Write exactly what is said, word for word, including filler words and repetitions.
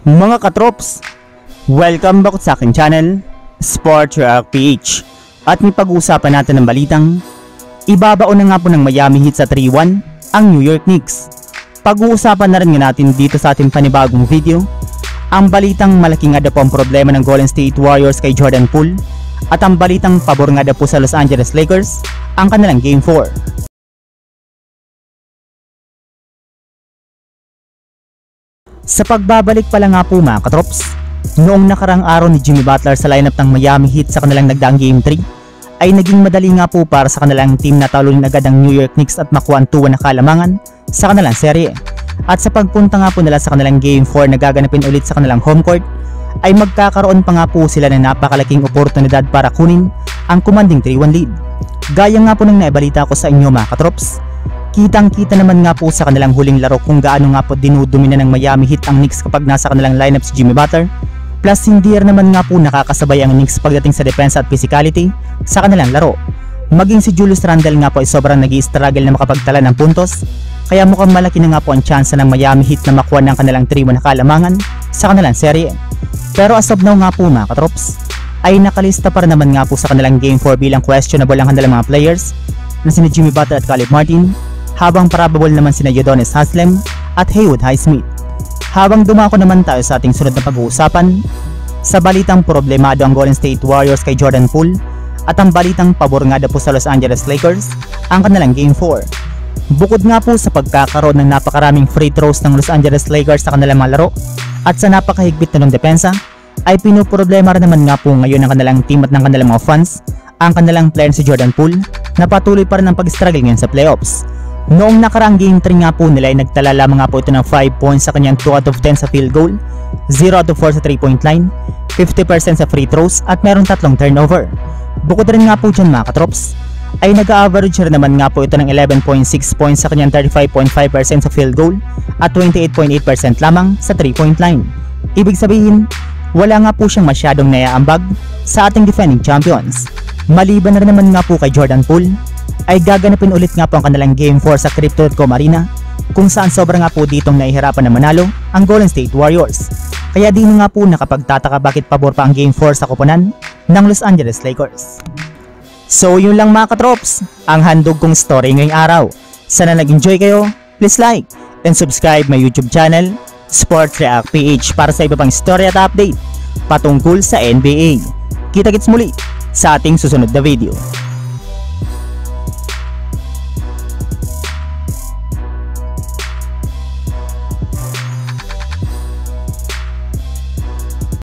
Mga katrops, welcome back sa aking channel, Sports React P H. At may pag-uusapan natin ng balitang ibabaon na nga po ng Miami Heat sa three one ang New York Knicks. Pag-uusapan na rin nga natin dito sa ating panibagong video ang balitang malaking nga daw po ang problema ng Golden State Warriors kay Jordan Poole at ang balitang pabor nga daw po sa Los Angeles Lakers ang kanilang Game four. Sa pagbabalik pala nga po mga katrops, noong nakarang araw ni Jimmy Butler sa lineup ng Miami Heat sa kanilang nagdaang Game three, ay naging madali nga po para sa kanilang team na talunin agad ang New York Knicks at makuha ang two one na kalamangan sa kanilang serye. At sa pagpunta nga po nila sa kanilang Game four na gaganapin ulit sa kanilang home court, ay magkakaroon pa nga po sila ng napakalaking oportunidad para kunin ang commanding three one lead. Gaya nga po ng naibalita ko sa inyo mga katrops, kitang-kita naman nga po sa kanilang huling laro kung gaano nga po dinudumina ng Miami Heat ang Knicks kapag nasa kanilang lineup si Jimmy Butler. Plus hindi rin naman nga po nakakasabay ang Knicks pagdating sa depensa at physicality sa kanilang laro. Maging si Julius Randle nga po ay sobrang nag-i-struggle na makapagtala ng puntos, kaya mukhang malaki na nga po ang tsansa ng Miami Heat na makuha ng kanilang three one na kalamangan sa kanilang serye. Pero as of now nga po mga katrops, ay nakalista pa rin naman nga po sa kanilang Game four bilang questionable ang kanilang mga players na sina Jimmy Butler at Caleb Martin, habang probable naman sina Udonis Haslem at Haywood Highsmith. Habang dumako naman tayo sa ating sunod na pag-uusapan, sa balitang problemado ang Golden State Warriors kay Jordan Poole at ang balitang pabor nga daw po sa Los Angeles Lakers ang kanilang Game four. Bukod nga po sa pagkakaroon ng napakaraming free throws ng Los Angeles Lakers sa kanilang mga laro at sa napakahigpit na ng depensa, ay pinuproblema rin naman nga po ngayon ng kanilang team at ng kanilang mga fans ang kanilang player si Jordan Poole na patuloy pa rin ang pag-struggle ngayon sa playoffs. Noong nakaraang Game three nga po nila ay nagtala lamang nga po ito ng five points sa kanyang two out of ten sa field goal, zero out of four sa three point line, fifty percent sa free throws at merong tatlong turnover. Bukod rin nga po dyan mga katrops, ay nag-average rin naman nga po ito ng eleven point six points sa kanyang thirty-five point five percent sa field goal at twenty-eight point eight percent lamang sa three point line. Ibig sabihin, wala nga po siyang masyadong naiaambag sa ating defending champions. Maliban na rin naman nga po kay Jordan Poole, ay gaganapin ulit nga po ang kanilang Game four sa Crypto dot com Arena, kung saan sobra nga po ditong nahihirapan na manalo ang Golden State Warriors. Kaya di na nga po nakapagtataka bakit pabor pa ang Game four sa koponan ng Los Angeles Lakers. So yun lang mga katrops, ang handog kong story ngayong araw. Sana nag-enjoy kayo, please like and subscribe my YouTube channel, Sports React P H, para sa iba pang story at update patungkol sa N B A. Kita-kits muli sa ating susunod na video.